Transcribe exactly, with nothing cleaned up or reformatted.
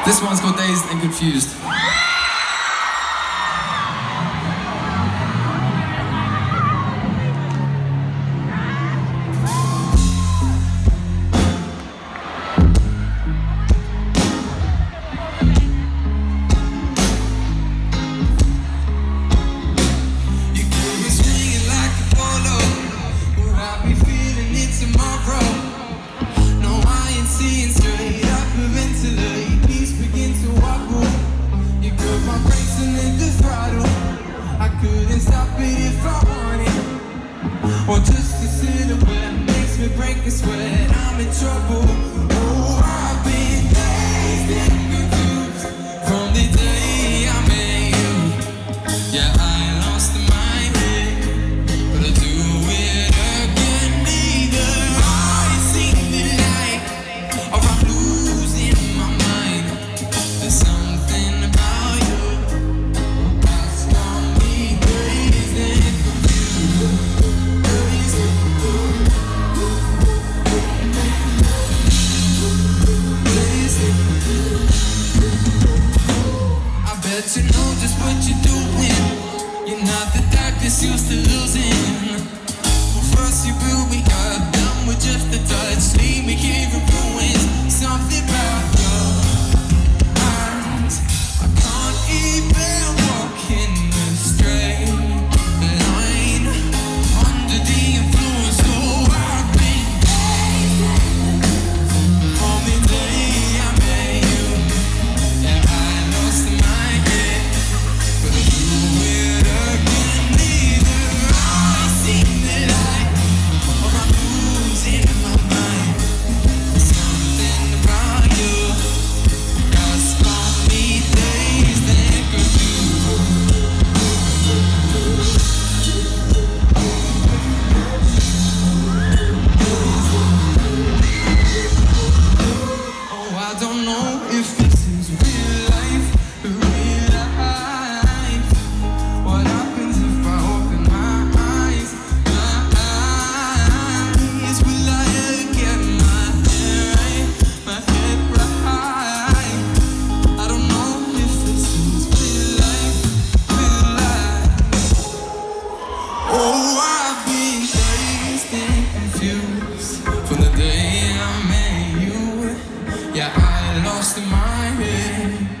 This one's called Dazed and Confused. Or just a silhouette makes me break a sweat. I'm in trouble. Oh, I've been dazed and confused from the day I met you. Yeah, I lost my head, but I'll do it again. Neither I see the light, or I'm losing my mind. There's something about you that's got me dazed and confused. You know just what you're doing. You're not the type that's used to losing. Well, first you build me up, done with just a touch, leave me here in ruins. Something about your eyes, I can't even walk in a straight line under the influence. So I've been from the day I met you. Yeah, I lost my from the day I met you. Yeah, I lost my head.